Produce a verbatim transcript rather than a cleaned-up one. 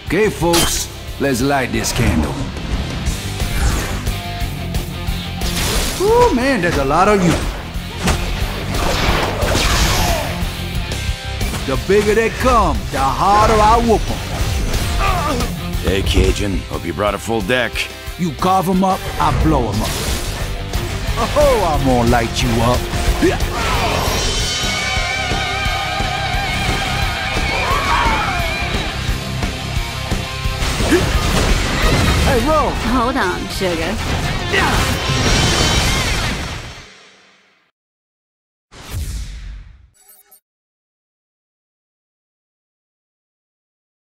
Okay, folks, let's light this candle. Oh man, there's a lot of you. The bigger they come, the harder I whoop them. Hey, Cajun. Hope you brought a full deck. You carve them up, I blow them up. Oh, I'm gonna light you up. Hey, roll. Hold on, sugar.